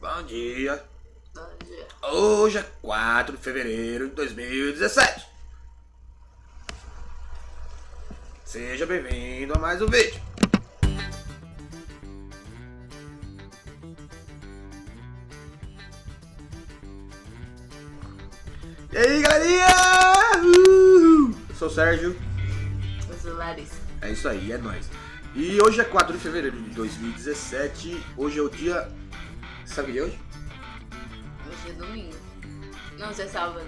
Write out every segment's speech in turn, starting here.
Bom dia. Bom dia. Hoje é 4 de fevereiro de 2017. Seja bem-vindo a mais um vídeo. E aí, galerinha? Eu sou o Sérgio. Eu sou Larissa. É isso aí, é nóis. E hoje é 4 de fevereiro de 2017. Hoje é o dia... Sabe o que é hoje? Hoje é domingo. Não, hoje é sábado.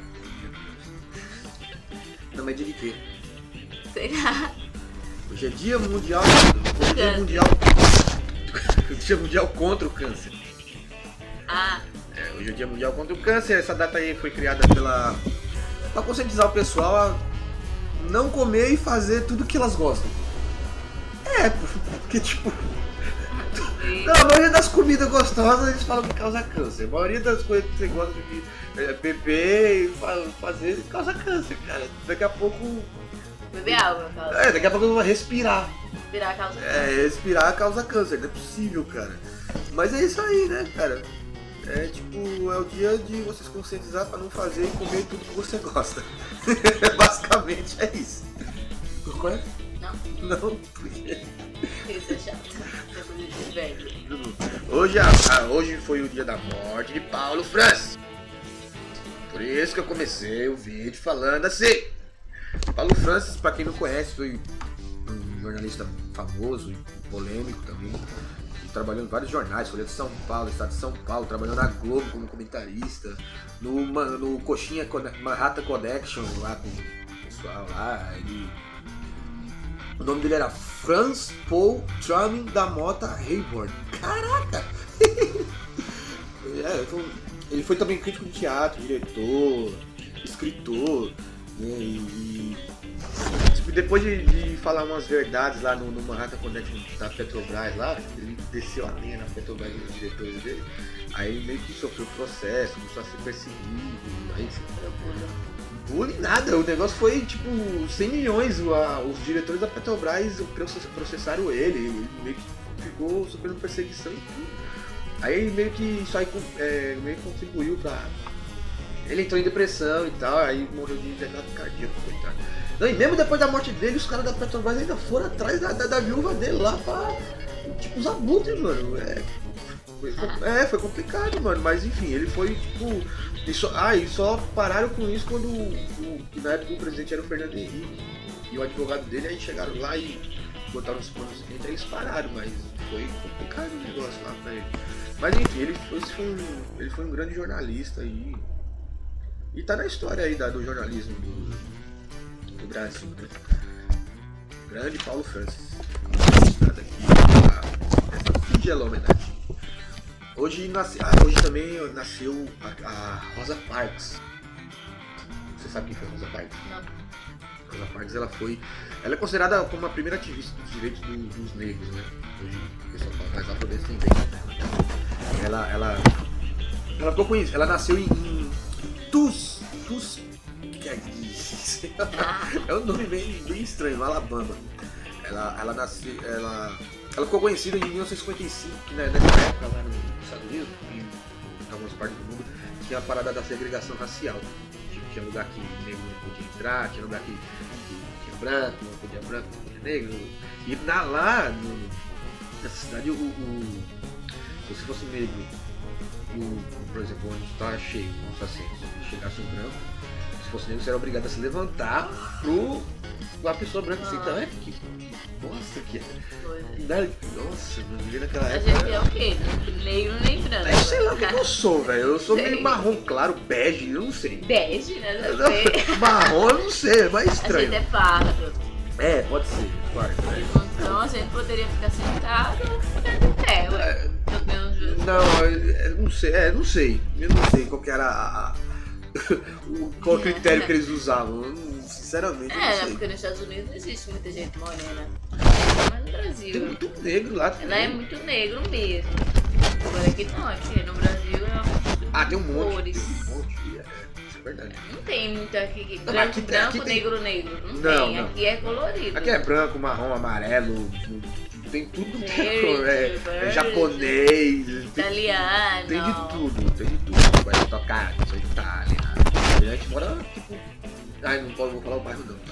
Não, mas dia de quê? Sei lá. Hoje é dia mundial... Hoje é dia mundial... Dia mundial contra o câncer. Ah, Hoje é dia mundial contra o câncer. Essa data aí foi criada pra conscientizar o pessoal a não comer e fazer tudo que elas gostam. Porque tipo... Não, a maioria das comidas gostosas eles falam que causa câncer. A maioria das coisas que você gosta de beber e fazer causa câncer, cara. Daqui a pouco... beber água causa. Daqui a pouco eu vou respirar. Respirar causa. Respirar causa câncer, não é possível, cara. Mas é isso aí, né, cara? É tipo, é o dia de vocês conscientizar pra não fazer e comer tudo que você gosta. Basicamente é isso. Correto? Não, Não, porque... isso é chato. Depois de velho. Hoje foi o dia da morte de Paulo Francis. Por isso que eu comecei o vídeo falando assim. Paulo Francis, pra quem não conhece, foi um jornalista famoso e polêmico também. Trabalhou em vários jornais, Folha de São Paulo, Estado de São Paulo, trabalhou na Globo como comentarista, no Coxinha Manhattan Connection lá com o pessoal lá. O nome dele era Franz Paul Truman da Mota Rayburn. Caraca! Ele foi também crítico de teatro, diretor, escritor, né, e depois de falar umas verdades lá no Manhattan Connection da Petrobras lá, ele desceu a linha na Petrobras dos diretores dele, aí meio que sofreu processo, começou a ser perseguido, aí bullying nada, o negócio foi tipo 100 milhões, os diretores da Petrobras processaram ele meio que ficou sofrendo perseguição e tudo. Aí meio que isso aí meio que contribuiu pra... Ele entrou em depressão e tal, aí morreu de ataque cardíaco, coitado. Não, e mesmo depois da morte dele, os caras da Petrobras ainda foram atrás da viúva dele lá pra... Tipo, os abutres, mano. Foi complicado, mano. Mas enfim, ele foi, tipo... E só pararam com isso quando na época o presidente era o Fernando Henrique. E o advogado dele, aí chegaram lá e botaram os panos seguintes, aí eles pararam. Mas foi complicado o negócio lá pra ele. Mas enfim, ele foi um grande jornalista aí. E tá na história aí do jornalismo do Brasil, né? Grande Paulo Francis. Nada aqui, essa singela homenagem. Hoje também nasceu a Rosa Parks. Você sabe quem foi a Rosa Parks? Não. Rosa Parks, ela é considerada como a primeira ativista dos direitos dos negros, né? Hoje o pessoal fala mais afrodescendente. Ela ficou conhecida, ela nasceu em é um nome bem estranho, no Alabama. Ela ficou conhecida em 1955, que nessa época lá nos Estados Unidos e em algumas partes do mundo tinha a parada da segregação racial. Tinha lugar que negro não podia entrar, tinha lugar que tinha branco, não podia branco, não podia negro. E nessa cidade, se você fosse negro, por exemplo, onde está cheio, como está assim, se chegasse um branco, se fosse negro, você era obrigado a se levantar pra pessoa branca assim. Então nossa, nossa, eu vivi naquela A época. gente é o quê? Negro nem branco. Eu sei lá o que eu sou, velho. Eu sou meio marrom claro, bege, eu não sei. Bege, né? Marrom eu não sei, é mais A estranho. gente é pardo. Pode ser, claro. Então a gente poderia ficar sentado ou ficar de pé, ué. Não, eu não sei. Eu não sei qual que era qual o critério que eles usavam. Sinceramente, eu não sei. Porque nos Estados Unidos não existe muita gente morena. Mas no Brasil. Tem muito negro lá também. Ela é muito negro mesmo. Agora aqui não, aqui no Brasil é tem um monte. cores. Isso é verdade. Não tem muito aqui. Não, Branco, aqui branco, tem... negro, negro. Não Não, tem. não. Aqui é colorido. Aqui é branco, marrom, amarelo, tem tudo, Verde, é japonês, italiano. tem de tudo. Vai tocar, sou Itália. E a gente mora, tipo... Ai, não vou falar o bairro não.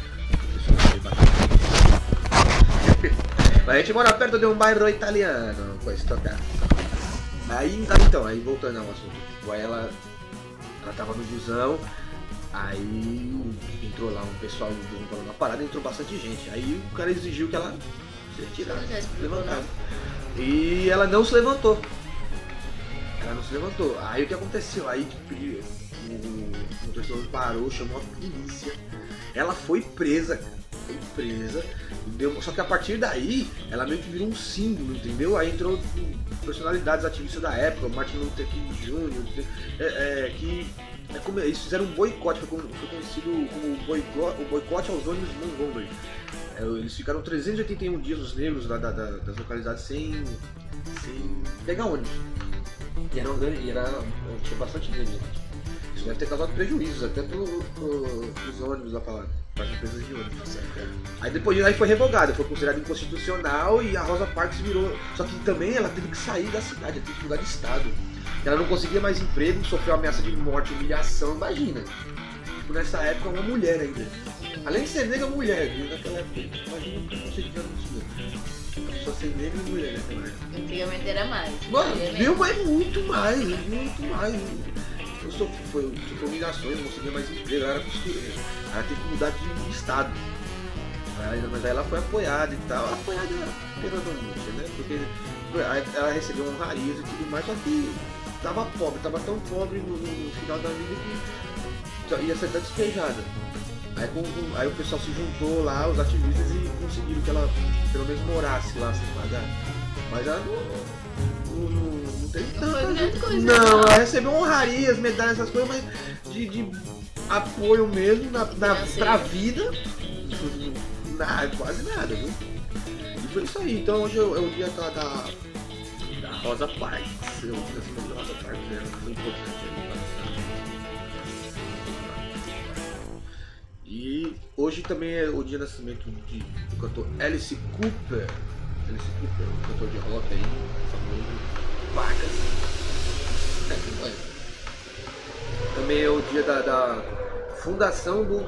Mas a gente mora perto de um bairro italiano, com esse tocar. Aí, então, aí voltando ao assunto, tipo, aí ela tava no busão, aí entrou lá um pessoal no busão falando uma parada, entrou bastante gente. Aí o cara exigiu que ela se retirasse, levantasse. E ela não se levantou. Aí o que aconteceu? Aí tipo, o motorista parou, chamou a polícia. Ela foi presa, cara. Só que a partir daí, ela meio que virou um símbolo, entendeu? Aí entrou personalidades ativistas da época, o Martin Luther King Jr., eles fizeram um boicote, foi conhecido como o boicote aos ônibus Montgomery. Eles ficaram 381 dias, os negros das localidades, sem pegar ônibus. Tinha bastante negro. Isso deve ter causado prejuízos até pros ônibus lá para as empresas de ônibus. Aí depois foi revogado, foi considerado inconstitucional e a Rosa Parks virou. Só que também ela teve que sair da cidade, ela teve que mudar de estado. Ela não conseguia mais emprego, sofreu ameaça de morte, humilhação, imagina. Tipo, nessa época uma mulher ainda. Além de ser negra, mulher, viu? Naquela época, imagina o preconceito que ela não tinha. A pessoa ser negra e mulher naquela época. Antigamente era mais. Mano, viu, mas muito mais. Eu sofri humilhações, não conseguia mais emprego, ela era costureira. Ela teve que mudar de estado. Mas aí ela foi apoiada e tal. Apoiada peronomúncia, né? Porque ela recebeu honrarias e tudo mais, só que tava tão pobre no final da vida que ia ser até despejada. Aí o pessoal se juntou lá, os ativistas, e conseguiram que ela pelo menos morasse lá sem pagar. Mas ela não teve tanta coisa. Não, ela recebeu honrarias, medalhas, essas coisas, mas de apoio mesmo pra vida, quase nada, viu? E foi isso aí. Então hoje é o dia da Rosa Parks. Eu assim, de Rosa Parks, foi importante aí. E hoje também é o dia de nascimento do cantor Alice Cooper. Um cantor de rock aí, famoso, Vargas. Também é o dia da fundação do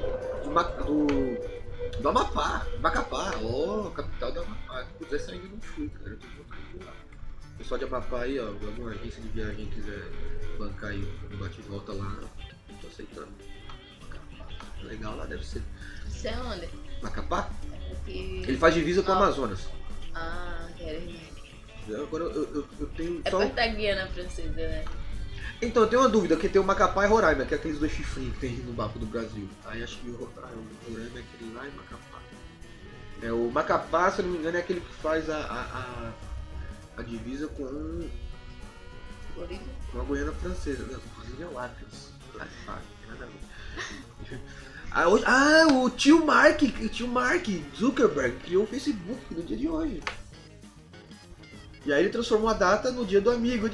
Amapá, Macapá, capital do Amapá. Se quiser sair, não fui, cara. Eu tô colocando lá. O pessoal de Amapá aí, ó, alguma agência de viagem quiser bancar aí um bate-volta lá, tô aceitando. Legal lá, deve ser. Isso é onde? Macapá? Ele faz divisa com o Amazonas. Ah, quero ir. Agora eu tenho só... perto da Guiana Francesa, né? Então, eu tenho uma dúvida, que tem o Macapá e Roraima, que é aqueles dois chifrinhos que tem no mapa do Brasil. Aí acho que o Roraima é aquele lá e Macapá. O Macapá, se eu não me engano, é aquele que faz a divisa com a Guiana Francesa. Não, inclusive é o Atlas. Nada a ver. O tio Mark Zuckerberg criou o Facebook no dia de hoje. E aí ele transformou a data no dia do amigo.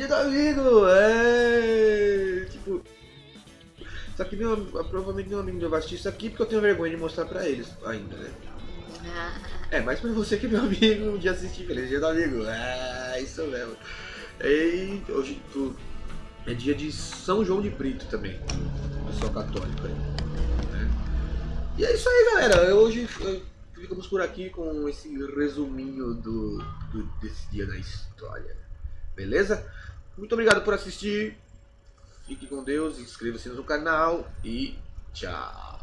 Tipo... Só que provavelmente meu amigo não vai assistir isso aqui porque eu tenho vergonha de mostrar pra eles ainda, né? Mas pra você que é meu amigo, um dia assistir, feliz dia do amigo. Isso mesmo. E hoje é dia de São João de Brito também. Pessoal católico aí. Né? E é isso aí, galera. Hoje ficamos por aqui com esse resuminho desse dia da história. Beleza? Muito obrigado por assistir. Fique com Deus, inscreva-se no canal e tchau.